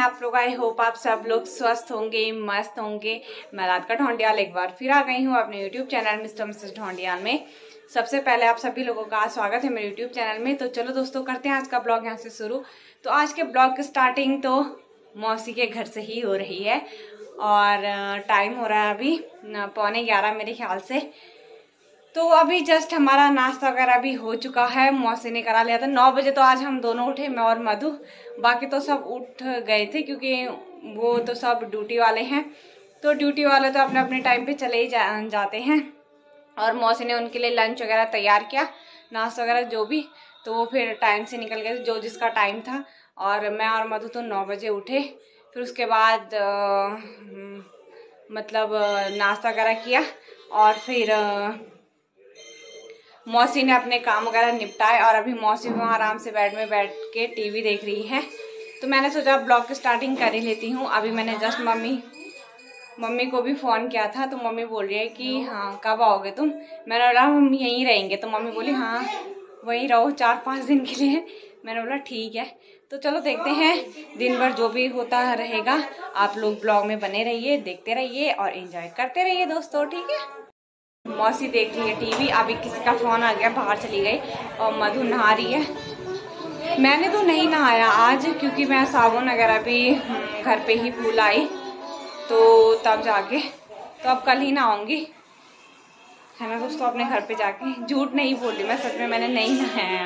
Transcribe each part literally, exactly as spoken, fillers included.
आप लोग? I hope आप सब लोग स्वस्थ होंगे, मस्त होंगे। मैं राधिका ढोंडियाल एक बार फिर आ गई हूँ अपने YouTube channel mister missus Dhondiyal में। सबसे पहले आप सभी लोगों का स्वागत है मेरे यूट्यूब चैनल में। तो चलो दोस्तों, करते हैं आज का ब्लॉग यहाँ से शुरू। तो आज के ब्लॉग की स्टार्टिंग तो मौसी के घर से ही हो रही है और टाइम हो रहा है अभी पौने ग्यारह मेरे ख्याल से। तो अभी जस्ट हमारा नाश्ता वगैरह भी हो चुका है, मौसी ने करा लिया था नौ बजे। तो आज हम दोनों उठे, मैं और मधु। बाकी तो सब उठ गए थे क्योंकि वो तो सब ड्यूटी वाले हैं। तो ड्यूटी वाले तो अपने अपने टाइम पे चले ही जा, जाते हैं। और मौसी ने उनके लिए लंच वगैरह तैयार किया, नाश्ता वगैरह जो भी। तो वो फिर टाइम से निकल गए जो जिसका टाइम था। और मैं और मधु तो नौ बजे उठे। फिर उसके बाद आ, मतलब नाश्ता वगैरह किया और फिर आ, मौसी ने अपने काम वगैरह निपटाए। और अभी मौसी भी वहाँ आराम से बेड में बैठ के टीवी देख रही है। तो मैंने सोचा ब्लॉग की स्टार्टिंग कर ही लेती हूँ। अभी मैंने जस्ट मम्मी मम्मी को भी फ़ोन किया था। तो मम्मी बोल रही है कि हाँ कब आओगे तुम। मैंने बोला हम यहीं रहेंगे। तो मम्मी बोली हाँ वहीं रहो चार पाँच दिन के लिए। मैंने बोला ठीक है। तो चलो देखते हैं, दिन भर जो भी होता रहेगा आप लोग ब्लॉग में बने रहिए, देखते रहिए और एंजॉय करते रहिए दोस्तों, ठीक है। मौसी देख रही है टीवी। अभी किसी का फोन आ गया, बाहर चली गई। और मधु नहा रही है। मैंने तो नहीं नहाया आज क्योंकि मैं साबुन वगैरह भी घर पे ही भूल आई, तो तब जाके तो अब कल ही नहाऊंगी, है ना दोस्तों। अपने घर पे जाके झूठ नहीं बोल रही मैं, सच में मैंने नहीं नहाया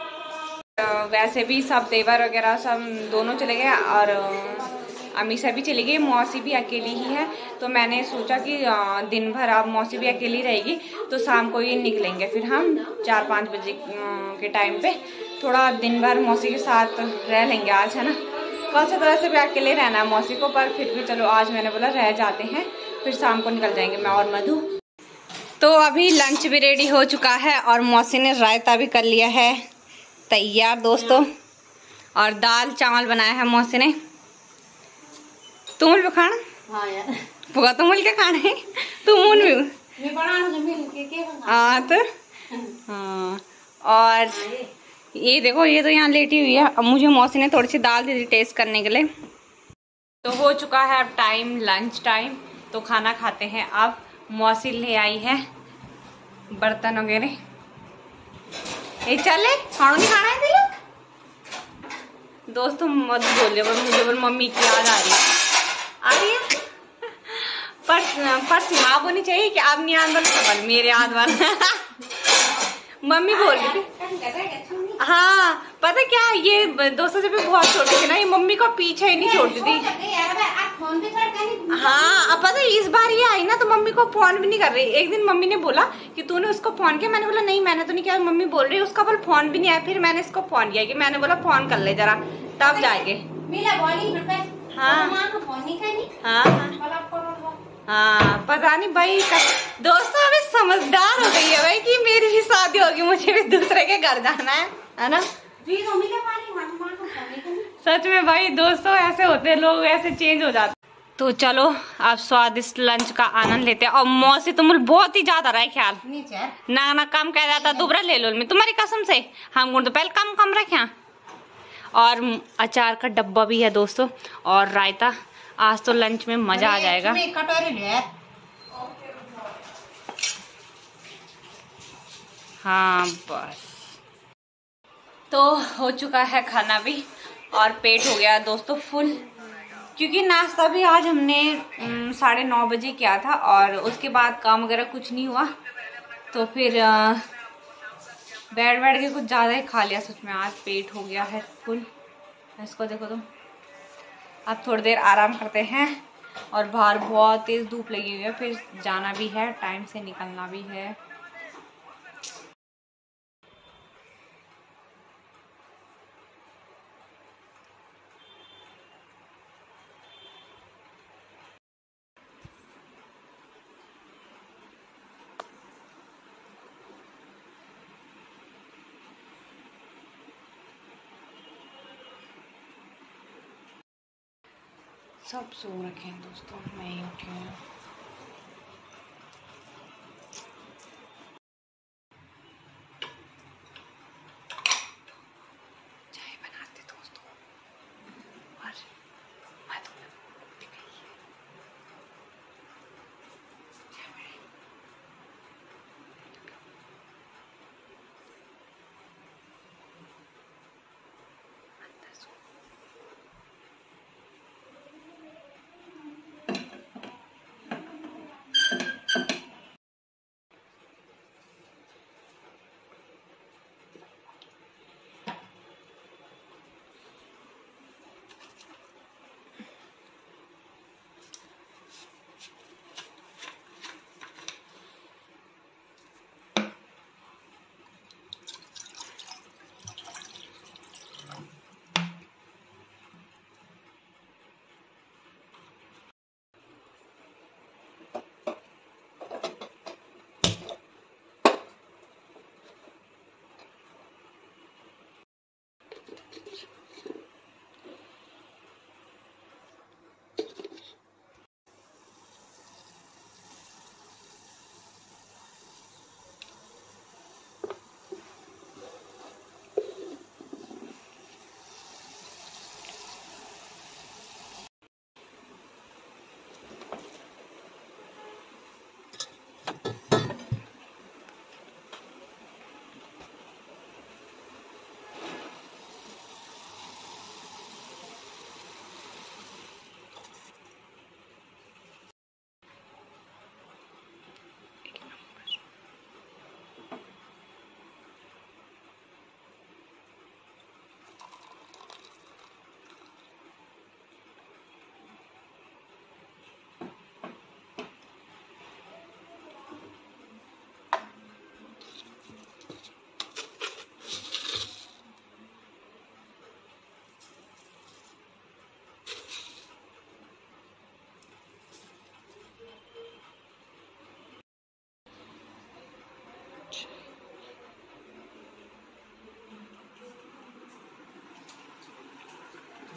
आज। वैसे भी सब देवर वगैरह सब दोनों चले गए और अमीषा भी चली गई, मौसी भी अकेली ही है। तो मैंने सोचा कि दिन भर अब मौसी भी अकेली रहेगी तो शाम को ही निकलेंगे। फिर हम चार पाँच बजे के टाइम पे थोड़ा दिन भर मौसी के साथ रह लेंगे आज, है ना। कल से तरह से भी अकेले रहना है मौसी को, पर फिर भी चलो आज मैंने बोला रह जाते हैं, फिर शाम को निकल जाएंगे मैं और मधु। तो अभी लंच भी रेडी हो चुका है और मौसी ने रायता भी कर लिया है तैयार दोस्तों। और दाल चावल बनाया है मौसी ने। तुम भी खाना? हाँ यार पुआ तुम मिल के खाने तुम मुन भी मैं बना मिल के के हाँ तो हाँ। और ये देखो, ये तो यहाँ लेटी हुई है। अब मुझे मौसी ने थोड़ी सी दाल दी थी टेस्ट करने के लिए। तो हो चुका है अब टाइम, लंच टाइम। तो खाना खाते हैं अब। मौसी ले आई है बर्तन वगैरह। ये चले खाना नहीं खाना है दिलो दोस्तों। मत बोलिए पर मुझे पर मम्मी की याद आ रही है आ रही है पर पर सीमा होनी चाहिए कि आप नहीं आंदोलन सवाल मेरे याद वाला मम्मी बोल रही थी। हाँ पता क्या, ये दोस्तों से भी बहुत छोटी थी ना, ये मम्मी को पीछे ही नहीं छोड़ती थी। हाँ अब पता इस बार ये आई ना तो मम्मी को फोन भी नहीं कर रही। एक दिन मम्मी ने बोला कि तूने उसको फोन किया, मैंने बोला नहीं मैंने तो नहीं किया। मम्मी बोल रही उसका बोल फोन भी नहीं आया। फिर मैंने इसको फोन किया कि मैंने बोला फोन कर ले जरा, तब जाएंगे। हाँ हाँ हाँ पता नहीं भाई। दोस्तों अभी समझदार हो गई है भाई कि मेरी भी शादी होगी, मुझे भी दूसरे के घर जाना है, है ना। सच में भाई दोस्तों ऐसे होते हैं लोग, ऐसे चेंज हो जाते। तो चलो आप स्वादिष्ट लंच का आनंद लेते हैं। और मौसी तुम बहुत ही ज्यादा रहा है ख्याल ना ना कम कह जाता दुबरा ले लो मैं तुम्हारी कसम से। हम तो पहले कम कम रखे। और अचार का डब्बा भी है दोस्तों और रायता। आज तो लंच में मजा आ जाएगा। हाँ बस तो हो चुका है खाना भी और पेट हो गया दोस्तों फुल, क्योंकि नाश्ता भी आज हमने साढ़े नौ बजे किया था और उसके बाद काम वगैरह कुछ नहीं हुआ। तो फिर बैठ बैठ के कुछ ज़्यादा ही खा लिया। सच में आज पेट हो गया है फुल। इसको देखो तुम। अब थोड़ी देर आराम करते हैं और बाहर बहुत तेज़ धूप लगी हुई है, फिर जाना भी है, टाइम से निकलना भी है। सब सो रखे हैं दोस्तों, मैं ही उठी हूँ। चाय बनाते दोस्तों और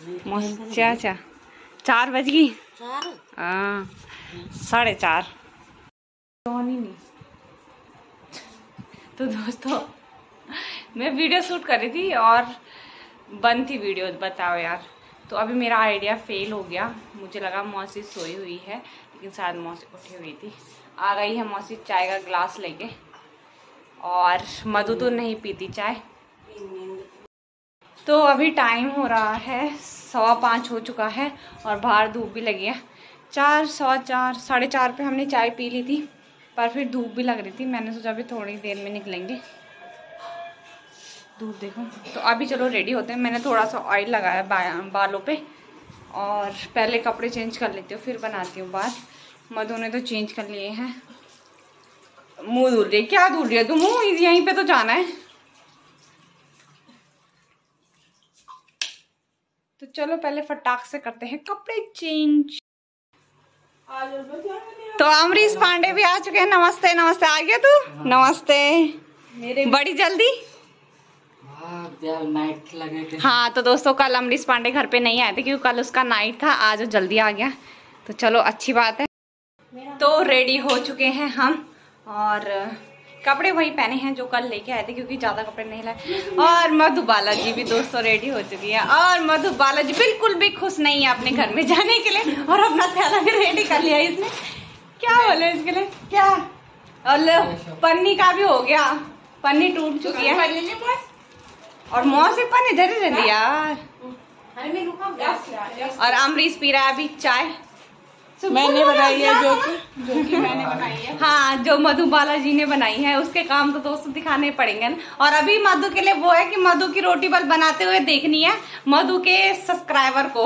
चाचा चार बज गई। हाँ साढ़े चार। नहीं तो दोस्तों मैं वीडियो शूट कर रही थी और बंद थी वीडियो, बताओ यार। तो अभी मेरा आइडिया फेल हो गया। मुझे लगा मौसी सोई हुई है, लेकिन शायद मौसी उठी हुई थी। आ गई है मौसी चाय का ग्लास लेके, और मधु तो नहीं पीती चाय। तो अभी टाइम हो रहा है सवा पाँच हो चुका है और बाहर धूप भी लगी है। चार सवा चार साढ़े चार पे हमने चाय पी ली थी, पर फिर धूप भी लग रही थी। मैंने सोचा अभी थोड़ी देर में निकलेंगे। धूप देखो। तो अभी चलो रेडी होते हैं। मैंने थोड़ा सा ऑयल लगाया बा, बालों पे, और पहले कपड़े चेंज कर लेती हूँ फिर बनाती हूँ बाल। मधु ने तो चेंज कर लिए हैं। मुँह धुल रही है? क्या धुल रही है तू मुँह? यहीं पे तो जाना है। तो चलो पहले फटाक से करते हैं कपड़े चेंज। तो अमरीश पांडे भी आ चुके हैं। नमस्ते नमस्ते। आ गया तू? नमस्ते। मेरे बड़ी जल्दी। नाइट लगे। हाँ तो दोस्तों कल अमरीश पांडे घर पे नहीं आए थे क्योंकि कल उसका नाइट था, आज जल्दी आ गया। तो चलो अच्छी बात है। तो रेडी हो चुके हैं हम, और कपड़े वही पहने हैं जो कल लेके आए थे क्योंकि ज्यादा कपड़े नहीं लाए। और मधु बालाजी भी दोस्तों रेडी हो चुकी है, और मधु बालाजी बिल्कुल भी खुश नहीं है अपने घर में जाने के लिए, और अपना थैला भी रेडी कर लिया इसने। क्या बोले इसके लिए? क्या? और पन्नी का भी हो गया, पन्नी टूट चुकी है। और मौसी पन्नी धरी रहती यार। और अमरीश पी रहा है अभी चाय। मैंने बनाई है जो कि जो कि मैंने बनाई है। हाँ जो मधु बालाजी ने बनाई है, उसके काम तो दोस्तों दिखाने पड़ेंगे ना। और अभी मधु के लिए वो है कि मधु की रोटी बल बनाते हुए देखनी है मधु के सब्सक्राइबर को।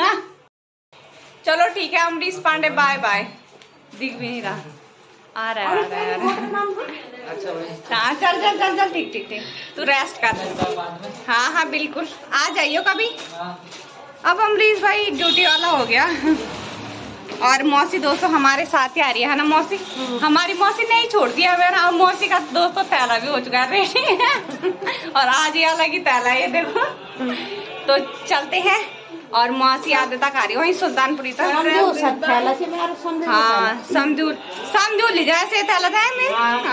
चलो ठीक है अमरीश पांडे बाय बाय। दिख भी नहीं रहा। आ रहा है आ रहा है आ रहा है। हाँ चल चल चल चल ठीक ठीक ठीक। तू रेस्ट कर। हाँ हाँ बिल्कुल आ जाइयो कभी। अब अमरीश भाई ड्यूटी वाला हो गया। और मौसी दोस्तों हमारे साथ ही आ रही है ना मौसी? हमारी मौसी नहीं छोड़ती है हमें ना। मौसी का दोस्तों तैला भी हो चुका है रेडी। और आज ये अलग ही तैला है, ये देखो। तो चलते हैं। और मौसी आधे तक आ रही है वही सुल्तानपुरी तक। हाँ समझू समझू ली जैसे तैला था मैं।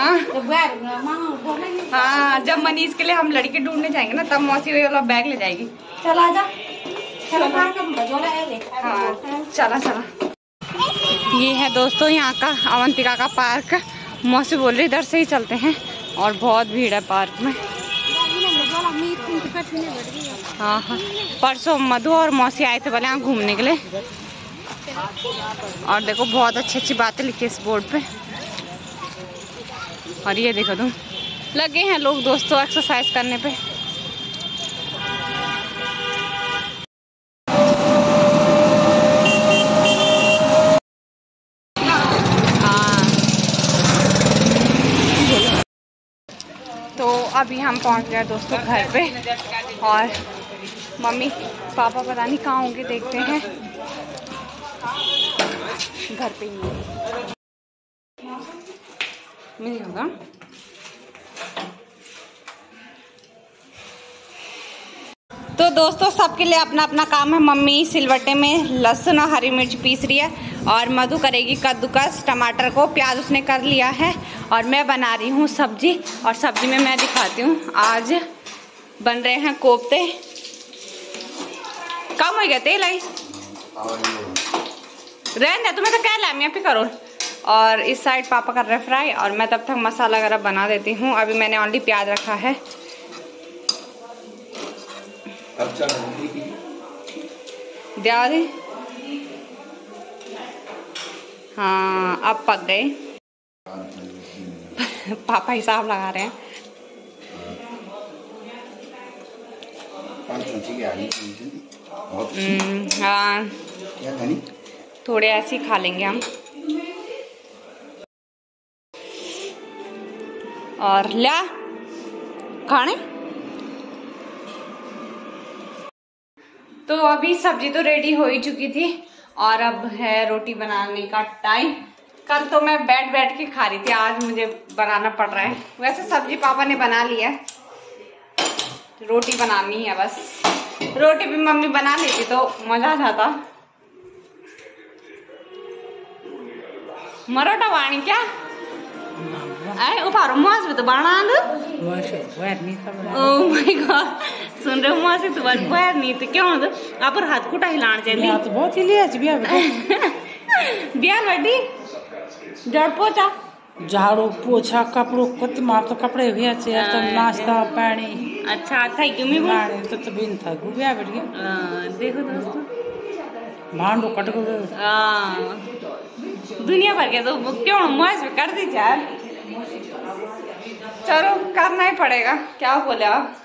हाँ जब मनीष के लिए हम लड़के ढूंढने जाएंगे ना तब मौसी वाला बैग ले जाएगी। चला जा। हाँ चला चला। ये है दोस्तों यहाँ का अवंतिका का पार्क। मौसी बोल रही इधर से ही चलते हैं, और बहुत भीड़ है पार्क में। हाँ हाँ परसों मधु और मौसी आए थे बोले यहाँ घूमने के लिए। और देखो बहुत अच्छी अच्छी बातें लिखी इस बोर्ड पे। और ये देखो तुम लगे हैं लोग दोस्तों एक्सरसाइज करने पे। तो अभी हम पहुंच गए दोस्तों घर पे, और मम्मी पापा पता नहीं कहाँ होंगे, देखते हैं। घर पे ही मिल होगा। तो दोस्तों सबके लिए अपना अपना काम है। मम्मी सिलवट्टे में लहसुन और हरी मिर्च पीस रही है, और मधु करेगी कद्दूकस टमाटर को। प्याज उसने कर लिया है, और मैं बना रही हूँ सब्जी। और सब्जी में मैं दिखाती हूँ आज बन रहे हैं कोफ्ते। कम हो गया तेल आई रहने तुम्हें तो क्या लामिया पे करो। और इस साइड पापा कर रहे फ्राई, और मैं तब तक मसाला वगैरह बना देती हूँ। अभी मैंने ऑनली प्याज रखा है। दिया दे। हाँ अब पक गए। पापा हिसाब लगा रहे हैं। हाँ थोड़े ऐसे ही खा लेंगे हम। और ला खाने। तो अभी सब्जी तो रेडी हो ही चुकी थी, और अब है रोटी बनाने का टाइम। कल तो मैं बैठ बैठ के खा रही थी, आज मुझे बनाना पड़ रहा है। वैसे सब्जी पापा ने बना लिया है, रोटी बनानी है बस। रोटी भी मम्मी बना लेती तो मजा आ जाता। मरोटा वाणी क्या आए उपारो मास भी तो बना दो। ओह माय गॉड सुन रहे हो मास तो बात बाहर नहीं तो क्यों दो आप और हाथ कुटा हिलाना चाहिए तो बहुत ही लिया बिया बिया बड़ी जड़ पोछा झाड़ू पोछा कपड़ों कति मार तो कपड़े भी अच्छे तो नाश्ता पानी अच्छा था क्यों मी बाड़े तो तो बिन था बिया बढ़िया देखो दोस्तों भांडो कट गो हां दुनिया भर के तो क्यों मौज में कर दी यार। चलो करना ही पड़ेगा क्या बोले आप।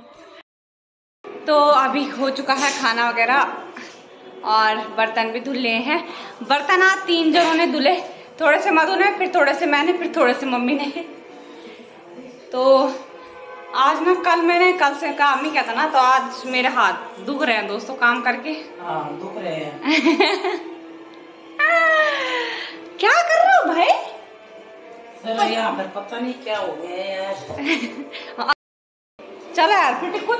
तो अभी हो चुका है खाना वगैरह और बर्तन भी धुले हैं। बर्तन आज तीन जनों ने धुले, थोड़े से मधु ने, फिर थोड़े से मैंने, फिर थोड़े से मम्मी ने। तो आज ना कल मैंने कल से काम नहीं किया था ना तो आज मेरे हाथ दुख रहे हैं दोस्तों काम करके। हाँ दुख रहे हैं। क्या कर रहे हो भाई? सर यहाँ पर पता नहीं क्या हो गया यार। चलो यार फिर कुछ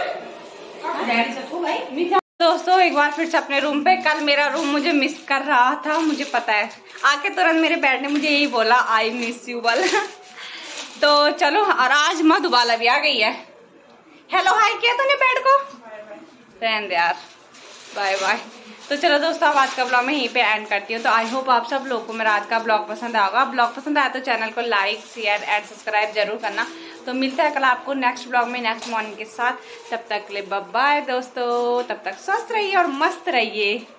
हो भाई। दोस्तों एक बार फिर से अपने रूम पे, कल मेरा रूम मुझे मिस कर रहा था, मुझे पता है। आके तुरंत मेरे बेड ने मुझे यही बोला आई मिस यू वाला। तो चलो और आज मधुबाला भी आ गई है। हेलो हाय किया तूने बेड को? रहने दे यार, बाय बाय। तो चलो दोस्तों अब आज का ब्लॉग मैं यहीं पे एंड करती हूँ। तो आई होप आप सब लोगों को मेरा आज का ब्लॉग पसंद आएगा। ब्लॉग पसंद आया तो चैनल को लाइक शेयर एंड सब्सक्राइब जरूर करना। तो मिलता है कल आपको नेक्स्ट ब्लॉग में नेक्स्ट मॉर्निंग के साथ। तब तक के लिए बाय बाय दोस्तों, तब तक स्वस्थ रहिए और मस्त रहिए।